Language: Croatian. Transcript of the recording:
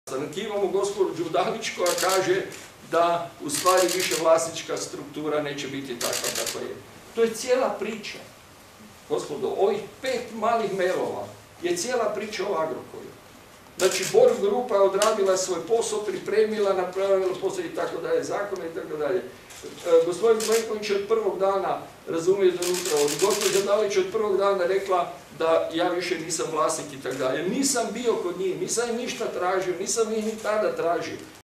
Imamo gospođu Dalić koja kaže da u stvari više vlasnička struktura neće biti takva kakva je. To je cijela priča. Gospodo, ovih 5 malih mailova je cijela priča o Agrokoru. Znači, Borg grupa je odradila svoj posao, pripremila, napravila posao i tako dalje, zakone i tako dalje. Gospodin Plenković od prvog dana razumije da unutra ovdje. Gospođa Dalić od prvog dana rekla da ja više nisam vlasnik i tako dalje. Nisam bio kod njih, nisam im ništa tražio, nisam ih ni tada tražio.